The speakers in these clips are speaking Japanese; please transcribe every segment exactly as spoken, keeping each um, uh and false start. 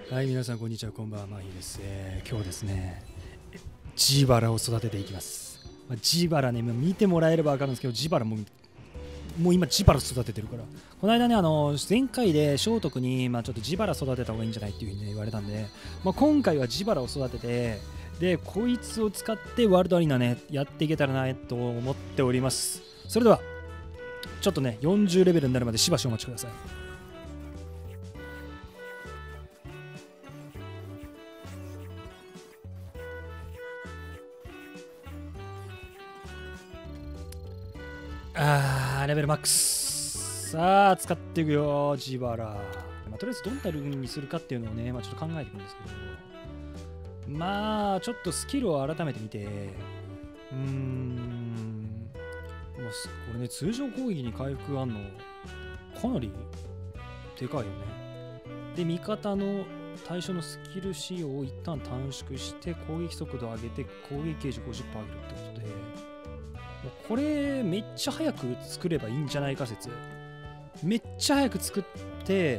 はい、皆さんこんにちは、こんばんは、マヒです、えー、今日ですね、ジバラを育てていきます。まあ、ジバラね、見てもらえれば分かるんですけど、ジバラももう今ジバラ育ててるから、この間ね、あの前回で聖徳に、まあ、ちょっとジバラ育てた方がいいんじゃないっていうふうに、ね、言われたんで、まあ、今回はジバラを育てて、で、こいつを使ってワールドアリーナね、やっていけたらなと思っております。それでは、ちょっとね、よんじゅうレベルになるまでしばしお待ちください。あー、レベルマックス。さあ、使っていくよ、ジバラ。まあ、とりあえずどんなルーンにするかっていうのをね、まあ、ちょっと考えていくんですけど、まあ、ちょっとスキルを改めてみて、うーん、まあ、これね、通常攻撃に回復あんの、かなりでかいよね。で、味方の対象のスキル使用を一旦短縮して、攻撃速度を上げて、攻撃ゲージ ごじゅっパーセント 上げるってことで、これめっちゃ早く作ればいいんじゃないか説。めっちゃ早く作って、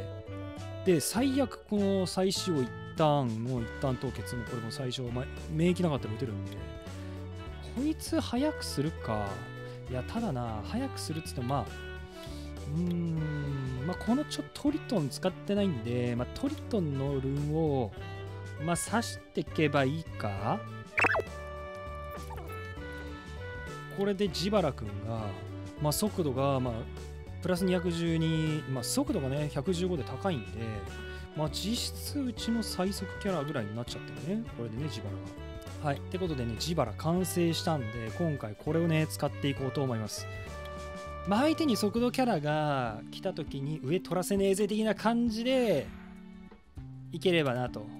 で、最悪この再使用一旦もう一旦凍結もこれも最初、ま、免疫なかったら打てるんで、こいつ早くするか。いや、ただな、早くするっつってもまあ、うーん、まあこのちょっとトリトン使ってないんで、まあトリトンのルーンを、まあ刺していけばいいか。これでジバラ君が、まあ、速度が、まあ、プラスにひゃくじゅうに、まあ、速度がねひゃくじゅうごで高いんで、まあ、実質うちの最速キャラぐらいになっちゃってるね、これでね、ジバラが。はい、ってことでね、ジバラ完成したんで、今回これをね使っていこうと思います。まあ、相手に速度キャラが来た時に上取らせねえぜ的な感じでいければなと。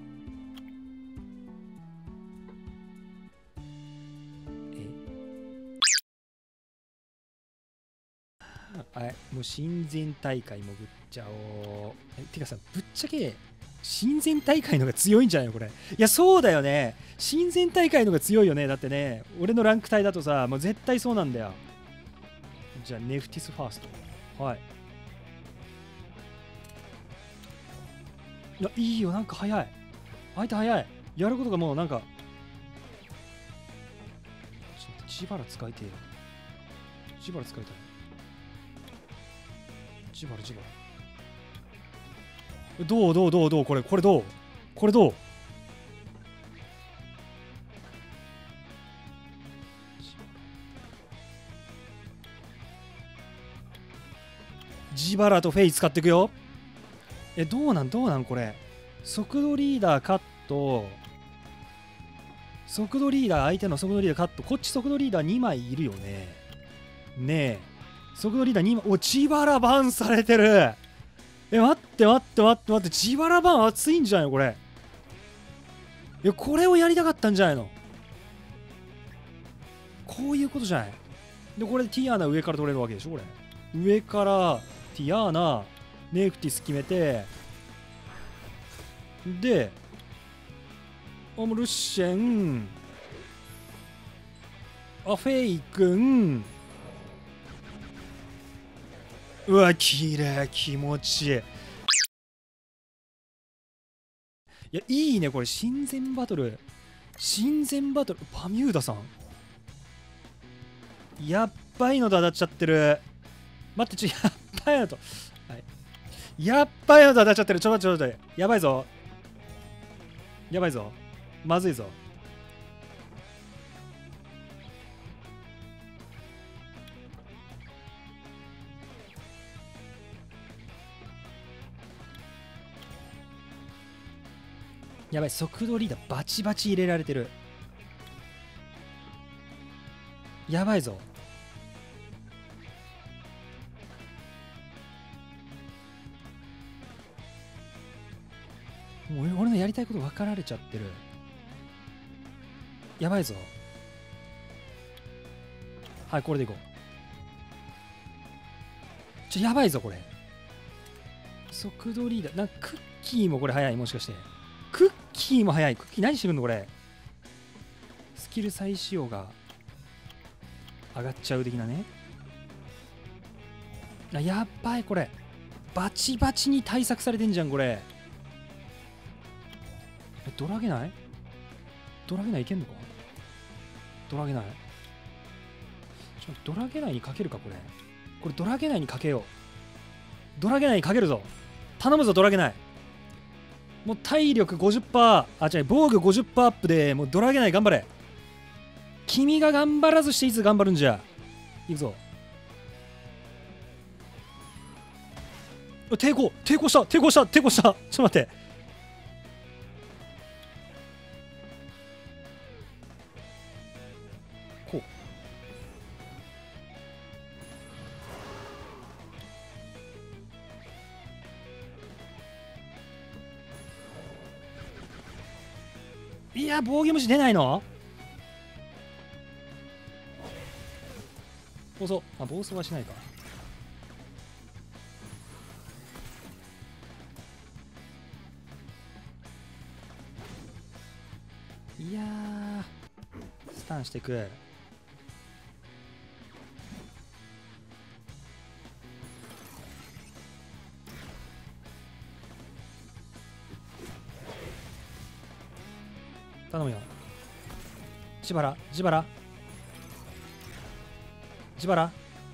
はい、もう親善大会潜っちゃおう。え、てかさ、ぶっちゃけ親善大会のが強いんじゃないのこれ。いや、そうだよね。親善大会のが強いよね。だってね、俺のランク帯だとさ、もう絶対そうなんだよ。じゃあ、ネフティスファースト。はい。いや、いいよ、なんか早い。相手早い。やることがもうなんか。ちょっと待って、ジバラ使いてえよ。ジバラ使いたい。ジバラジバラどうどうどうどうこれこれどうこれどうジバラとフェイ使っていくよ。え、どうなんどうなんこれ。速度リーダーカット、速度リーダー、相手の速度リーダーカット、こっち速度リーダーにまいいるよね。ねえ、速度リーダーにまい、お、ジバラバンされてる。え、待って待って待って待って、ジバラバン熱いんじゃないのこれ。いや、これをやりたかったんじゃないの。こういうことじゃない。で、これでティアーナ上から取れるわけでしょこれ。上からティアーナ、ネクティス決めて、で、オムルッシェン、アフェイ君、うわ、綺麗、気持ちいい。いや、いいね、これ、親善バトル。親善バトル、バミューダさん。やっばいのと当たっちゃってる。待って、ちょ、やっばいのと。はい。やっばいのと当たっちゃってる。ちょっと待って、ちょっと待って。やばいぞ。やばいぞ。まずいぞ。やばい、速度リーダーバチバチ入れられてる。やばいぞ。もう俺のやりたいこと分かられちゃってる。やばいぞ。はい、これでいこう。ちょ、やばいぞ、これ。速度リーダー。なんかクッキーもこれ早い、もしかして。クッキーも早い。クッキー何してくんのこれ。スキル再使用が上がっちゃう的なね。あ、やっばい、これ。バチバチに対策されてんじゃん、これ。 ドラゲないドラゲないいけんのか。ドラゲないちょっとドラゲないにかけるか。これこれドラゲないにかけよう。ドラゲないにかけるぞ。頼むぞドラゲない。もう体力 ごじゅっパーセント、あ違う防御 ごじゅっパーセント アップでもうドラゲない頑張れ。君が頑張らずしていつ頑張るんじゃ。いくぞ。抵抗抵抗した抵抗した抵抗した。ちょっと待って。こういや防御無視出ないの。暴走あ暴走はしないか。いやースタンしてく。頼むよ。自腹自腹自腹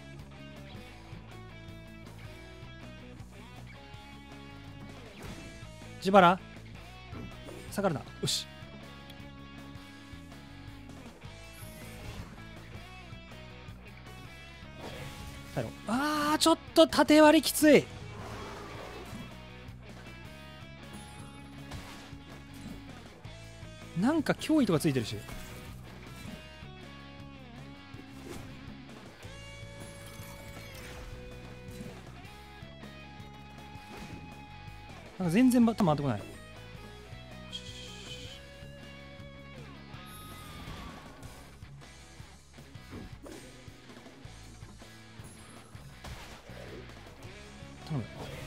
自腹下がるな。よし帰ろう。あーちょっと縦割りきつい。なんか脅威とかついてるし。なんか全然バッタ回ってこない。頼む。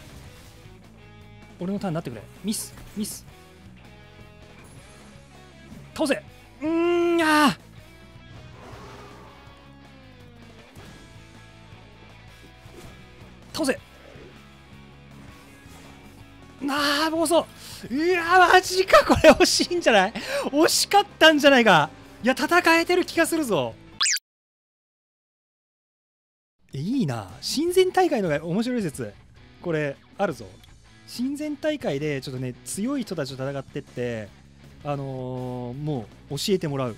俺のターンになってくれ。ミスミス倒せ。うーんあ倒せ。なあ暴走。うわマジか。これ惜しいんじゃない。惜しかったんじゃないか。いや戦えてる気がするぞ。いいな。親善大会のが面白い説これあるぞ。親善大会でちょっとね強い人たちと戦ってってあのー、もう教えてもらう。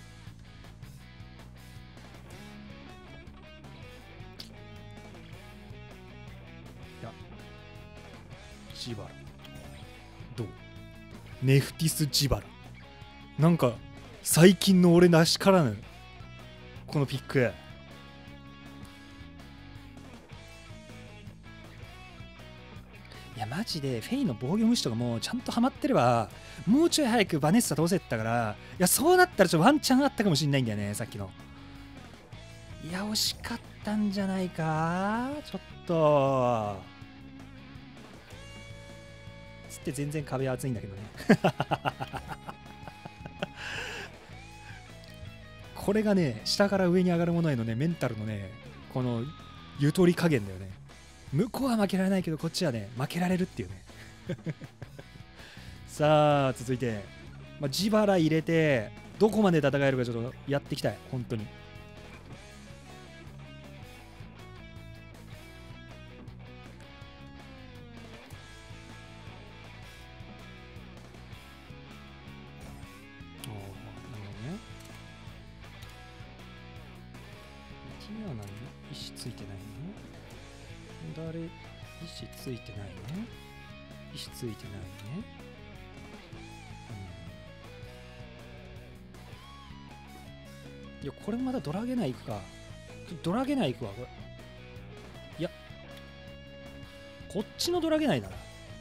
いやジバラどう。ネフティスジバラなんか最近の俺なしからぬこのピック。いやマジでフェイの防御無視とかもちゃんとハマってればもうちょい早くバネッサ倒せったから、いやそうなったらちょっとワンチャンあったかもしんないんだよねさっきの。いや惜しかったんじゃないかちょっと。つって全然壁厚いんだけどねこれがね下から上に上がるものへのねメンタルのねこのゆとり加減だよね。向こうは負けられないけどこっちはね負けられるっていうねさあ続いて、まあ、自腹入れてどこまで戦えるかちょっとやっていきたい本当に。ティアナに石ついてないの？誰石ついてないね。石ついてないね。うん、いやこれまだドラゲナいくか。ドラゲナいくわこれ。いやこっちのドラゲナイだな。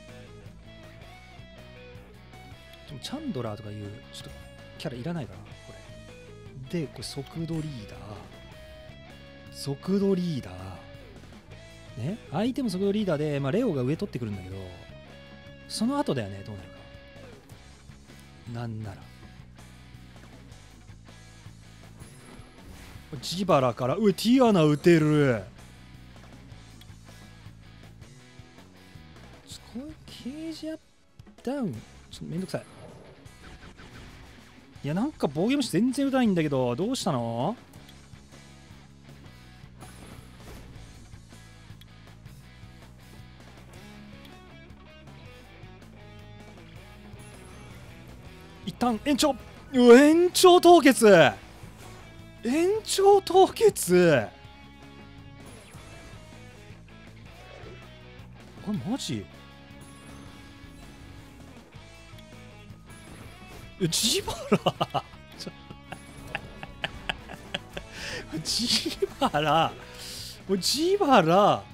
でもチャンドラーとかいうちょっとキャラいらないかなこれで。これ速度リーダー速度リーダーね、相手も速度リーダーで、まあ、レオが上取ってくるんだけどその後だよねどうなるか。なんならジバラからうえティアナ打てる。こういうケージアップダウンちょっとめんどくさい。 いや、なんか防御虫全然打たないんだけど、どうしたの？一旦延長、うわ延長凍結、延長凍結、これマジ？えジバラジバラジバラ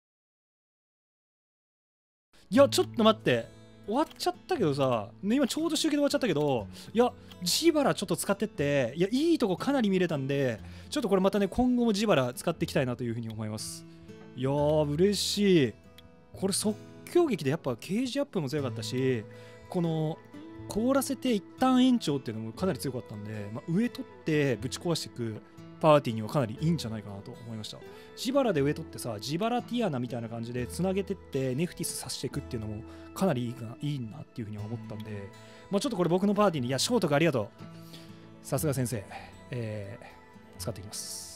いやちょっと待って、終わっちゃったけどさ、ね、今ちょうど集計で終わっちゃったけど、いやジバラちょっと使ってって、いやいいとこかなり見れたんで、ちょっとこれまたね今後もジバラ使っていきたいなというふうに思います。いやー嬉しい。これ即興劇でやっぱケージアップも強かったし、この凍らせて一旦延長っていうのもかなり強かったんで、まあ、上取ってぶち壊していくパーティーにはかなりいいんじゃないかなと思いました。ジバラで上取ってさ、ジバラティアナみたいな感じでつなげてってネフティス刺していくっていうのもかなりいいな、いいなっていうふうに思ったんで、まあ、ちょっとこれ僕のパーティーに、いやショートがありがとう、さすが先生、えー、使っていきます。